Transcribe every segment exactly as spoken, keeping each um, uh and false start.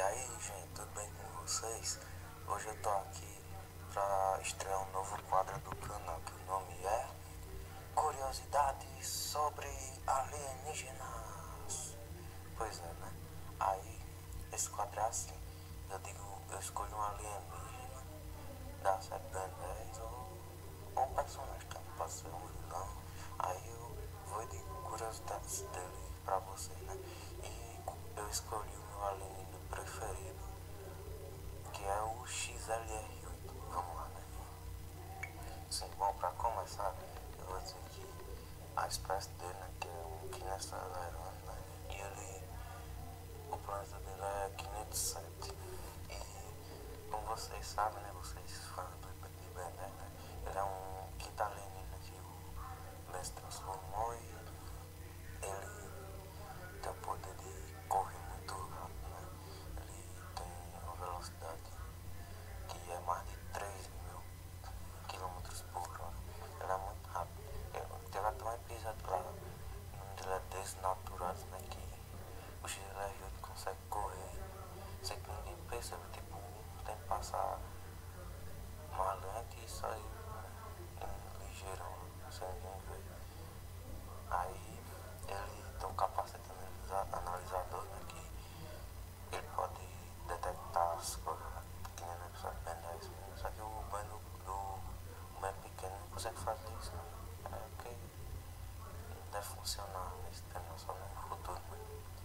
aí, gente, tudo bem com vocês? Hoje eu tô aqui pra estrear um novo quadro do canal, que o nome é Curiosidades sobre Alienígenas. Pois é, né? Aí, esse quadro é assim, eu digo, eu escolho um alienígena da série Ben dez ou, ou um personagem, também pode ser um vilão. Aí eu vou de curiosidades dele pra vocês, né? E eu escolhi o meu alienígena preferido, que é o X L R oito. Vamos lá, né? Sim, bom, pra começar, eu vou dizer que a espécie dele, né, que é um Quinestalerano, né? E ele, o planeta dele é quinhentos e sete. E, como vocês sabem, né, vocês fãs do de Ben dez, né? Ele é um quinto alienígena que o Ben se transformou e ele tem o poder de correr muito rápido, né? Ele tem uma velocidade que é mais de três mil quilômetros por hora. Ele é muito rápido. Eu, teve até um episódio lá, o nome dele é Desnaturados, né? Que o X L R oito consegue correr sem que ninguém perceba. Tipo, tem que passar uma lente e sair, né, ligeirão, sem ninguém ver. Aí ele tem um capacete analisador, né, que ele pode detectar as coisas, né, que nem no episódio Ben dez. Só que o Ben do, do Ben pequeno não consegue fazer isso, né? É porque não deve funcionar nesse tempo, só no futuro, né?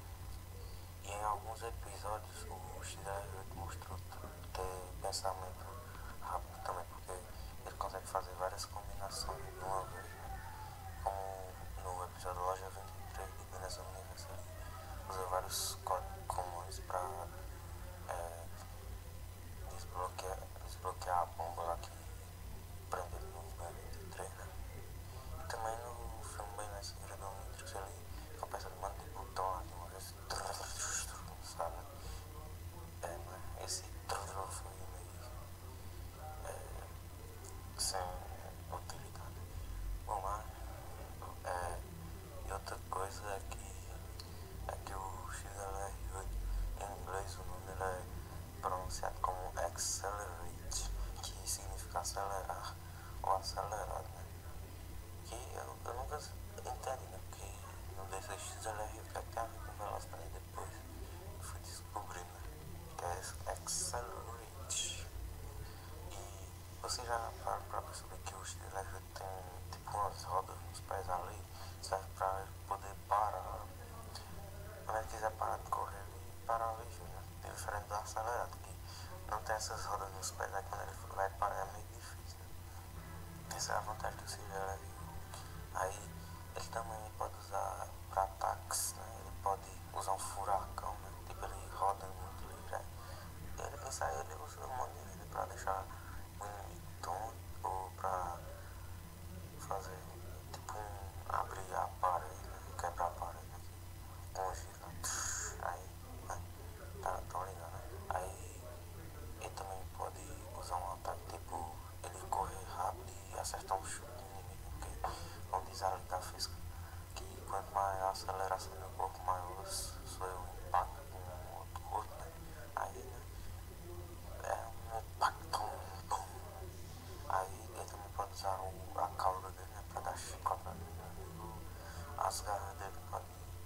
E em alguns episódios o X R oito mostrou ter pensamento rápido também, porque ele consegue fazer várias combinações de uma vez, né? Como no episódio Loja vinte e três de Guinness Universe, ele usa vários códigos comuns para é, desbloquear, desbloquear a bomba lá que prende ele no Ben vinte e três, né? E também no filme Ben dez Segredo do Matrix ele fica pensando um monte de botão lá de uma vez, sabe? É, né? Esse foi meio é, sem utilidade. Bom, mas é, e outra coisa é que, é que o X L R oito, em inglês, o nome ele é pronunciado como Accelerate, que significa acelerar ou acelerado, né? Que eu, eu nunca entendi, né? Porque no desse X L R oito tem a ver com velocidade, e depois eu fui descobrindo, né, que é Accelerate. E você já parou pra perceber que o X L R oito tem tipo umas rodas nos pés ali, serve pra ele poder parar. Quando ele quiser parar de correr, ele para ligeiro, né? Diferente do acelerado, que não tem essas rodas nos pés, aí quando ele vai parar é meio difícil, né? Essa é a vantagem do X L R. Aí ele também pode usar para ataques, né? Ele pode usar um furacão, né? Tipo, ele roda muito livre. Né? Ele, isso aí ele usa um monte de vida para deixar o inimigo tonto ou para fazer tipo um abrir a parede, né? Quebrar a parede, né? Congela. Aí, né? Tá, tão ligado, né? Aí ele também pode usar um ataque, tipo, ele correr rápido e acertar um chute no inimigo, porque como diz a lei da física, que quanto maior a aceleração do corpo, maior foi o impacto com o outro corpo, né? Aí, né? É um impacto, bom. Aí ele também pode usar o, a cauda dele, né? Pra dar chicotada no inimigo. As garras dele pode,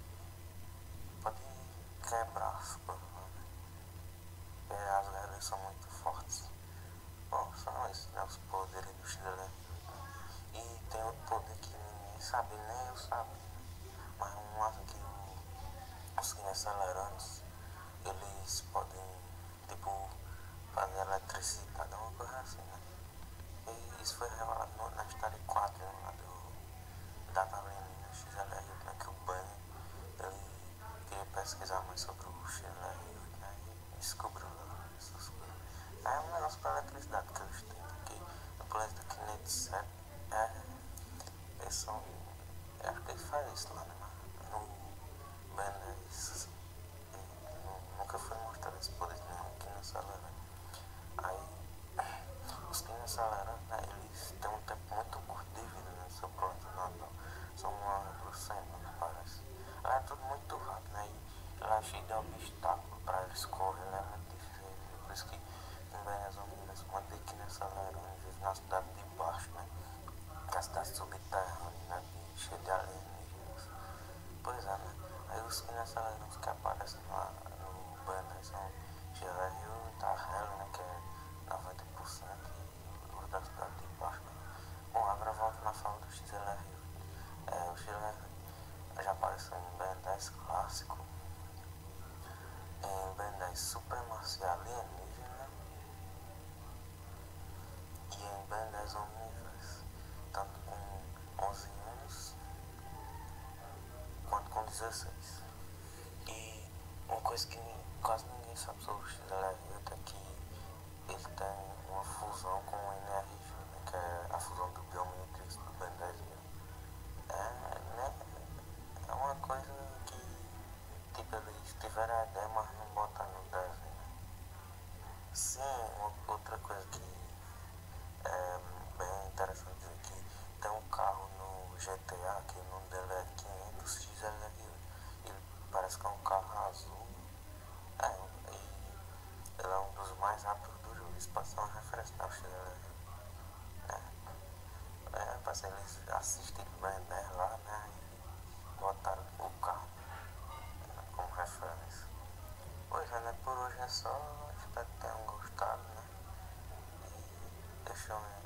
pode quebrar as coisas, né? Porque as garras dele são muito fortes. Bom, são esses, né? Os poderes do X L R. E tem outro poder que ninguém sabe, nem eu sabia, né? Mas um assim que o, os Quinestalerans, eles podem, tipo, fazer eletricidade, uma coisa assim, né? E isso foi revelado no, na história quatro, né, lá do Data Alienígena X L R oito, né? Que o Ben, ele queria pesquisar mais sobre o X L R oito, né? E descobriu lá essas coisas. É um negócio para eletricidade que eles têm, porque no planeta Kinet sete, é, eles são, eu acho que eles fazem isso lá, né? Mas no Ben dez, nunca foi mostrado esse poder de nenhum Quinacelerano. Aí, os Quinacelerano, né, eles têm um tempo muito curto de vida, né, no seu planeta natal. São umas duas semanas, parece. Lá é tudo muito rápido, né, e lá é cheio de obstáculo para eles correrem, era difícil. Por isso que em Benhas Unidas, uma aqui nessa área, na cidade de baixo, né? Que é a cidade subterrânea, né? Cheia de alienígenas. Pois é, né? Aí os que nessa área, os que aparecem lá no banner são X L R U, Tarrel, né? Que é noventa por cento, e os da cidade de baixo, né? Bom, agora volto na fala do X L R U. É, o X L R U já apareceu em Ben dez clássico, em Ben dez Supremacia Alienígena e em Ben dez Omniverse, tanto com onze anos quanto com dezesseis. E uma coisa que quase ninguém sabe sobre o X L R U é que ele tem uma fusão com o N R G, né, que é a fusão do Biomatrix do Ben dez mil. É, né, é uma coisa que, tipo, eles tiveram a ideia, mas não botaram no desenho. Sim, uma, outra coisa que é bem interessante dizer que tem um carro no G T A, que o nome dele é quinhentos X L R U. Ele parece que é um carro azul. É, e ele é um dos mais rápidos do jogo. Isso pode ser uma referência ao X L R U. É, é, parece que eles assistiram bem, né, lá, né, e botaram o carro, né, como referência. Pois é, né, por hoje é só. Espero que tenham gostado, né? E deixa eu